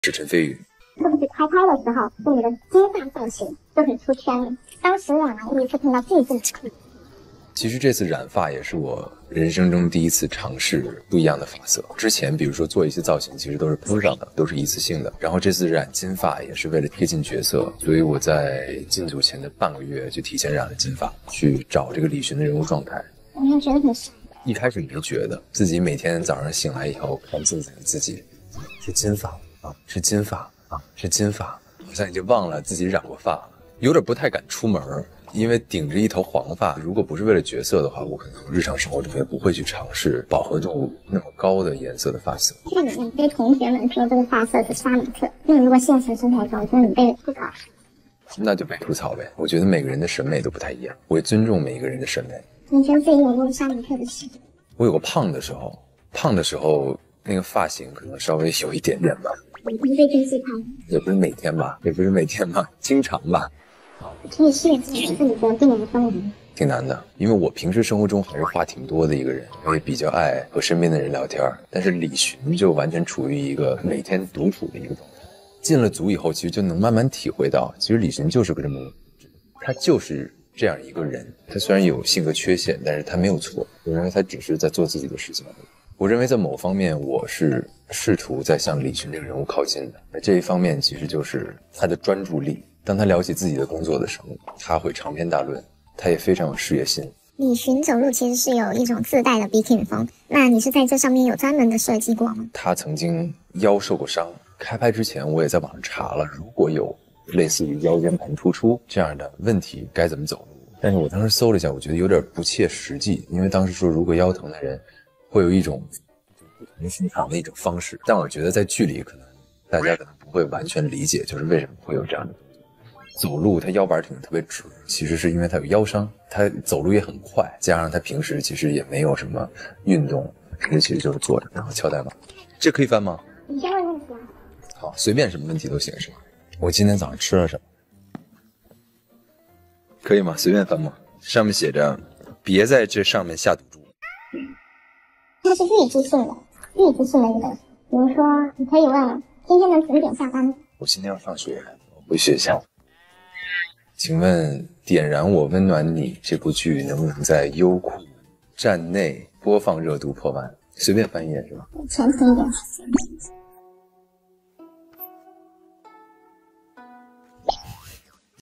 是陈飞宇。 是不是开拍的时候，就你的金发造型就很出圈了？当时我第一次看到自己这么长。 其实这次染发也是我人生中第一次尝试不一样的发色。之前比如说做一些造型，其实都是铺上的，都是一次性的。然后这次染金发也是为了贴近角色，所以我在进组前的半个月就提前染了金发，去找这个李寻的人物状态。 我没有觉得很傻。 一开始没觉得，自己每天早上醒来以后看镜子里自己是金发啊，是金发啊，是金发，好像已经忘了自己染过发了，有点不太敢出门。因为顶着一头黄发，如果不是为了角色的话，我可能日常生活中也不会去尝试饱和度那么高的颜色的发色。 那你被同学们说这个发色是杀马特，那如果现实生活中，就是你被吐槽， 那就被吐槽呗。我觉得每个人的审美都不太一样，我也尊重每一个人的审美。 你觉得自己有过杀马特的时候？ 我有个胖的时候，那个发型可能稍微有一点点吧。 你不是被真戏拍？ 也不是每天吧，经常吧。 可以试一试自己的病人氛围。 挺难的，因为我平时生活中还是话挺多的一个人，我也比较爱和身边的人聊天。但是李寻就完全处于一个每天独处的一个状态。进了组以后，其实就能慢慢体会到，其实李寻就是个这么，他就是这样一个人。他虽然有性格缺陷，但是他没有错。我认为他只是在做自己的事情而已。我认为在某方面，我是试图在向李寻这个人物靠近的。那这一方面其实就是他的专注力。当他聊起自己的工作的时候，他会长篇大论，他也非常有事业心。 李寻走路其实是有一种自带的 Biking 风，那你是在这上面有专门的设计过吗？ 他曾经腰受过伤，开拍之前我也在网上查了，如果有类似于腰间盘突出这样的问题该怎么走路。但是我当时搜了一下，我觉得有点不切实际，因为当时说如果腰疼的人会有一种不同寻常的一种方式，但我觉得在剧里可能大家可能不会完全理解，就是为什么会有这样的走路。他腰板挺得特别直，其实是因为他有腰伤，他走路也很快，加上他平时其实也没有什么运动，平时其实就是坐着然后敲代码。这可以翻吗？ 你先问问题啊。 好，随便什么问题都行是吗？我今天早上吃了什么？可以吗？随便翻吗？上面写着别在这上面下赌注。 它是预知性的一个，比如说你可以问今天能几点下班？ 我今天要上学，我回学校。请问《点燃我温暖你》这部剧能不能在优酷站内播放热度破万？随便翻译是吧？ 前提一点。